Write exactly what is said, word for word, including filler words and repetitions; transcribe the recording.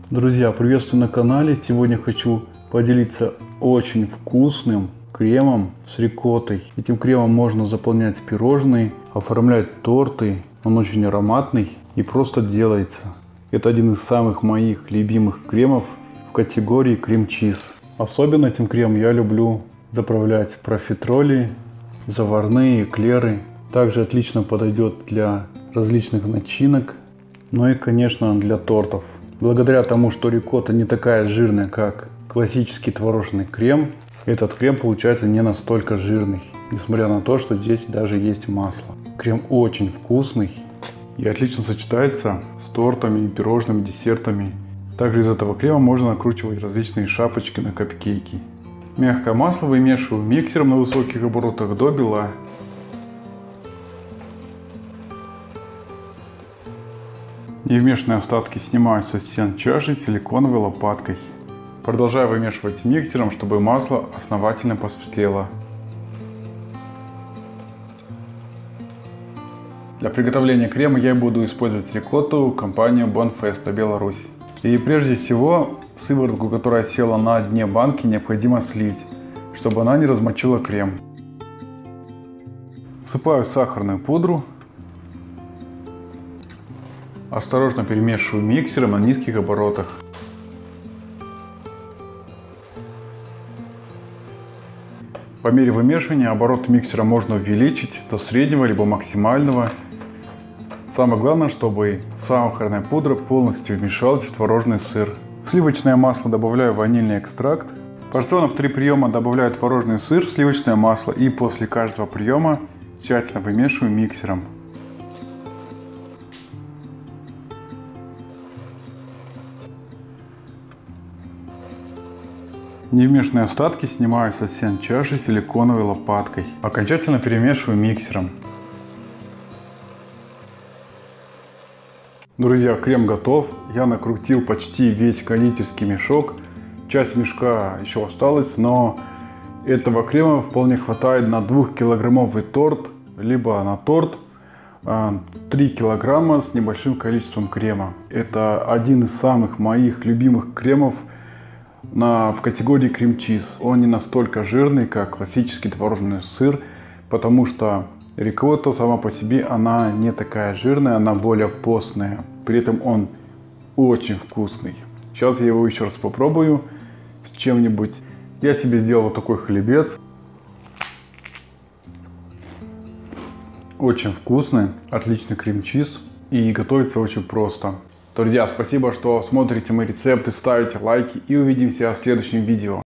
Друзья, приветствую на канале. Сегодня хочу поделиться очень вкусным кремом с рикоттой. Этим кремом можно заполнять пирожные, оформлять торты. Он очень ароматный и просто делается. Это один из самых моих любимых кремов в категории крем-чиз. Особенно этим кремом я люблю заправлять профитроли, заварные, эклеры. Также отлично подойдет для различных начинок, ну и, конечно, для тортов. Благодаря тому, что рикотта не такая жирная, как классический творожный крем, этот крем получается не настолько жирный, несмотря на то, что здесь даже есть масло. Крем очень вкусный и отлично сочетается с тортами, пирожными, десертами. Также из этого крема можно накручивать различные шапочки на капкейки. Мягкое масло вымешиваю миксером на высоких оборотах до бела. Невмешанные остатки снимаю со стен чаши силиконовой лопаткой. Продолжаю вымешивать миксером, чтобы масло основательно посветлело. Для приготовления крема я буду использовать рикотту компании Bonfesto, Беларусь. И прежде всего сыворотку, которая села на дне банки, необходимо слить, чтобы она не размочила крем. Всыпаю сахарную пудру. Осторожно перемешиваю миксером на низких оборотах. По мере вымешивания оборот миксера можно увеличить до среднего либо максимального. Самое главное, чтобы сахарная пудра полностью вмешалась в творожный сыр. В сливочное масло добавляю ванильный экстракт. Порционно в три приема добавляю творожный сыр, сливочное масло и после каждого приема тщательно вымешиваю миксером. Невмешанные остатки снимаю со стен чаши силиконовой лопаткой. Окончательно перемешиваю миксером. Друзья, крем готов. Я накрутил почти весь кондитерский мешок. Часть мешка еще осталась, но этого крема вполне хватает на двухкилограммовый торт, либо на торт три килограмма с небольшим количеством крема. Это один из самых моих любимых кремов На, в категории крем-чиз. Он не настолько жирный, как классический творожный сыр, потому что рикотта сама по себе, она не такая жирная, она более постная. При этом он очень вкусный. Сейчас я его еще раз попробую с чем-нибудь. Я себе сделал вот такой хлебец. Очень вкусный, отличный крем-чиз и готовится очень просто. Друзья, спасибо, что смотрите мои рецепты, ставите лайки и увидимся в следующем видео.